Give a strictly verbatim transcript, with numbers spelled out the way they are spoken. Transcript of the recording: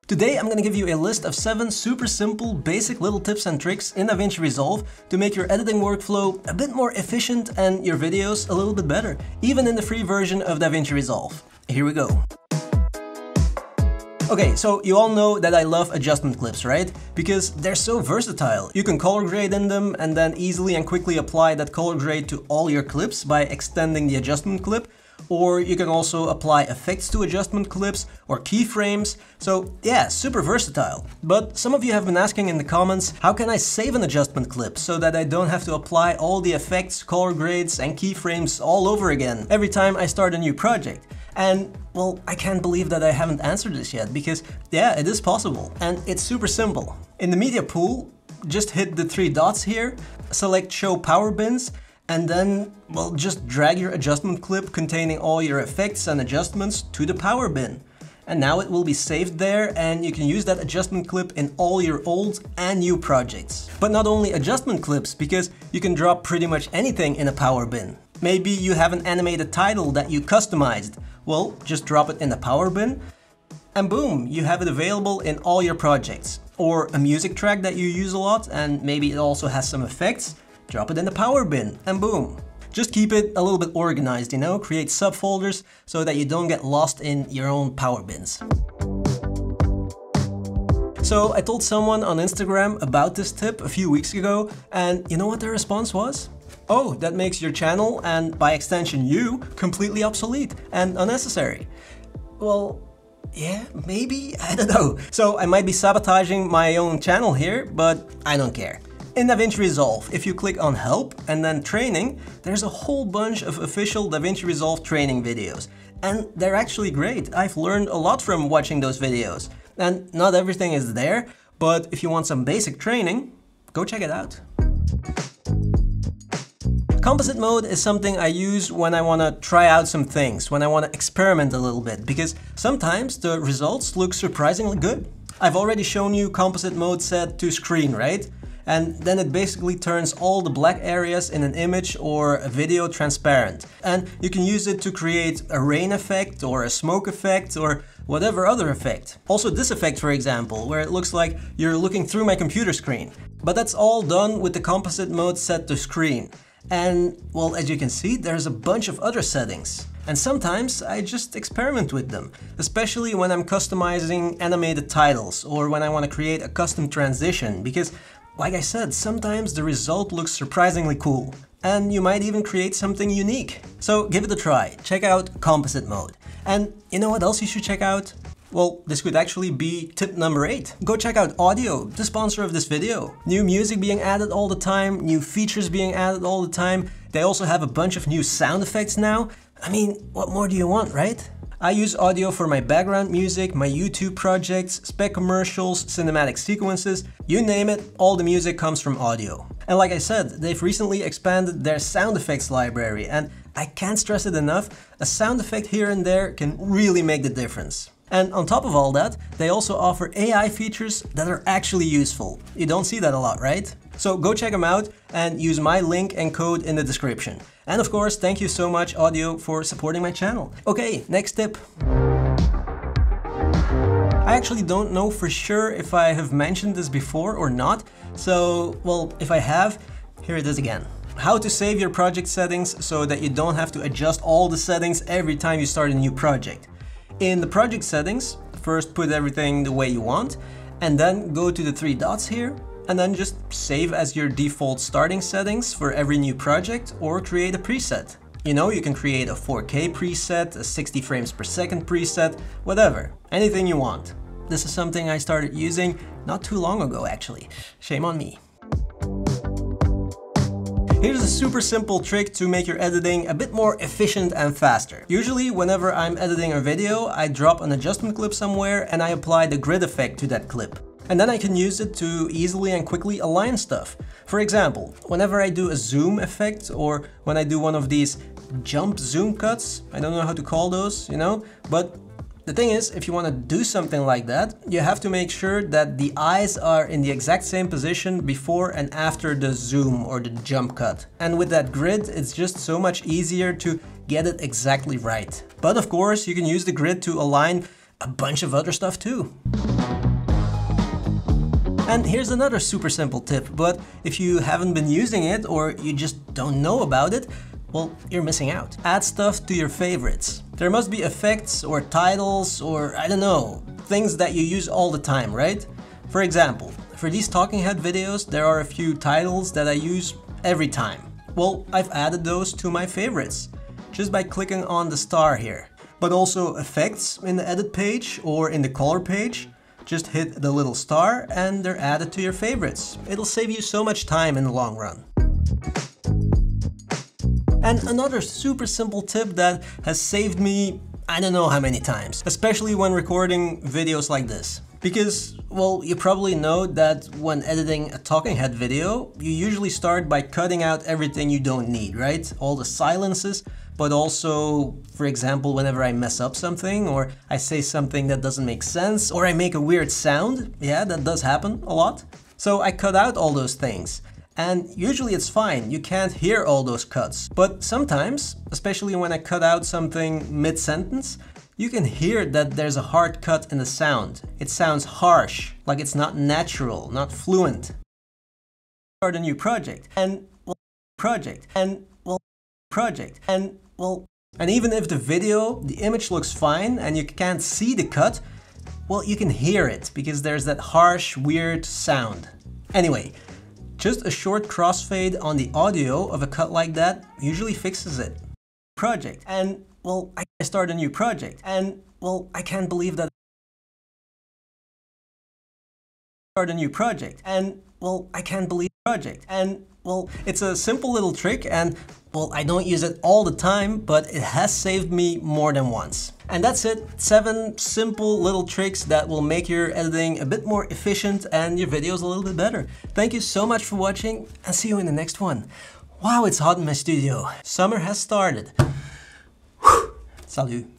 Today I'm going to give you a list of seven super simple, basic little tips and tricks in DaVinci Resolve to make your editing workflow a bit more efficient and your videos a little bit better, even in the free version of DaVinci Resolve. Here we go. Okay, so you all know that I love adjustment clips, right? Because they're so versatile. You can color grade in them and then easily and quickly apply that color grade to all your clips by extending the adjustment clip. Or you can also apply effects to adjustment clips or keyframes. So yeah, super versatile. But some of you have been asking in the comments, how can I save an adjustment clip so that I don't have to apply all the effects, color grades and keyframes all over again every time I start a new project? And well, I can't believe that I haven't answered this yet, because yeah, it is possible and it's super simple. In the media pool, just hit the three dots here, select show power bins, and then, well, just drag your adjustment clip containing all your effects and adjustments to the power bin. And now it will be saved there and you can use that adjustment clip in all your old and new projects. But not only adjustment clips, because you can drop pretty much anything in a power bin. Maybe you have an animated title that you customized. Well, just drop it in the power bin and boom, you have it available in all your projects. Or a music track that you use a lot and maybe it also has some effects. Drop it in the power bin and boom. Just keep it a little bit organized, you know, create subfolders so that you don't get lost in your own power bins. So I told someone on Instagram about this tip a few weeks ago and you know what their response was? Oh, that makes your channel and by extension you completely obsolete and unnecessary. Well, yeah, maybe, I don't know. So I might be sabotaging my own channel here, but I don't care. In DaVinci Resolve, if you click on Help and then Training, there's a whole bunch of official DaVinci Resolve training videos. And they're actually great. I've learned a lot from watching those videos. And not everything is there, but if you want some basic training, go check it out. Composite mode is something I use when I want to try out some things, when I want to experiment a little bit, because sometimes the results look surprisingly good. I've already shown you composite mode set to screen, right? And then it basically turns all the black areas in an image or a video transparent. And you can use it to create a rain effect or a smoke effect or whatever other effect. Also this effect, for example, where it looks like you're looking through my computer screen. But that's all done with the composite mode set to screen. And well, as you can see, there's a bunch of other settings. And sometimes I just experiment with them, especially when I'm customizing animated titles or when I want to create a custom transition, because like I said, sometimes the result looks surprisingly cool. And you might even create something unique. So give it a try, check out composite mode. And you know what else you should check out? Well, this could actually be tip number eight. Go check out Audio, the sponsor of this video. New music being added all the time, new features being added all the time. They also have a bunch of new sound effects now. I mean, what more do you want, right? I use Audio for my background music, my YouTube projects, spec commercials, cinematic sequences, you name it, all the music comes from Audio. And like I said, they've recently expanded their sound effects library and I can't stress it enough, a sound effect here and there can really make the difference. And on top of all that, they also offer A I features that are actually useful. You don't see that a lot, right? So go check them out and use my link and code in the description. And of course, thank you so much Audio for supporting my channel. Okay, next tip. I actually don't know for sure if I have mentioned this before or not. So, well, if I have, here it is again. How to save your project settings so that you don't have to adjust all the settings every time you start a new project. In the project settings, first put everything the way you want, and then go to the three dots here, and then just save as your default starting settings for every new project or create a preset. You know, you can create a four K preset, a sixty frames per second preset, whatever, anything you want. This is something I started using not too long ago actually. Shame on me. Here's a super simple trick to make your editing a bit more efficient and faster. Usually, whenever I'm editing a video, I drop an adjustment clip somewhere and I apply the grid effect to that clip. And then I can use it to easily and quickly align stuff. For example, whenever I do a zoom effect or when I do one of these jump zoom cuts, I don't know how to call those, you know, but the thing is, if you want to do something like that, you have to make sure that the eyes are in the exact same position before and after the zoom or the jump cut. And with that grid, it's just so much easier to get it exactly right. But of course, you can use the grid to align a bunch of other stuff too. And here's another super simple tip, but if you haven't been using it or you just don't know about it, well, you're missing out. Add stuff to your favorites. There must be effects or titles or, I don't know, things that you use all the time, right? For example, for these talking head videos, there are a few titles that I use every time. Well, I've added those to my favorites just by clicking on the star here. But also effects in the edit page or in the color page. Just hit the little star and they're added to your favorites. It'll save you so much time in the long run. And another super simple tip that has saved me I don't know how many times, especially when recording videos like this. Because, well, you probably know that when editing a talking head video, you usually start by cutting out everything you don't need, right? All the silences, but also, for example, whenever I mess up something, or I say something that doesn't make sense, or I make a weird sound, yeah, that does happen a lot. So I cut out all those things. And usually it's fine, you can't hear all those cuts. But sometimes, especially when I cut out something mid-sentence, you can hear that there's a hard cut in the sound. It sounds harsh, like it's not natural, not fluent. Start a new project, and well, project, and well, project, and well, and even if the video, the image looks fine and you can't see the cut, well, you can hear it because there's that harsh, weird sound. Anyway, just a short crossfade on the audio of a cut like that usually fixes it. Project, and well, I start a new project, and well, I can't believe that I start a new project, and well, I can't believe project, and well, it's a simple little trick, and well, I don't use it all the time, but it has saved me more than once. And that's it, seven simple little tricks that will make your editing a bit more efficient and your videos a little bit better. Thank you so much for watching, and see you in the next one. Wow, it's hot in my studio. Summer has started. Salut.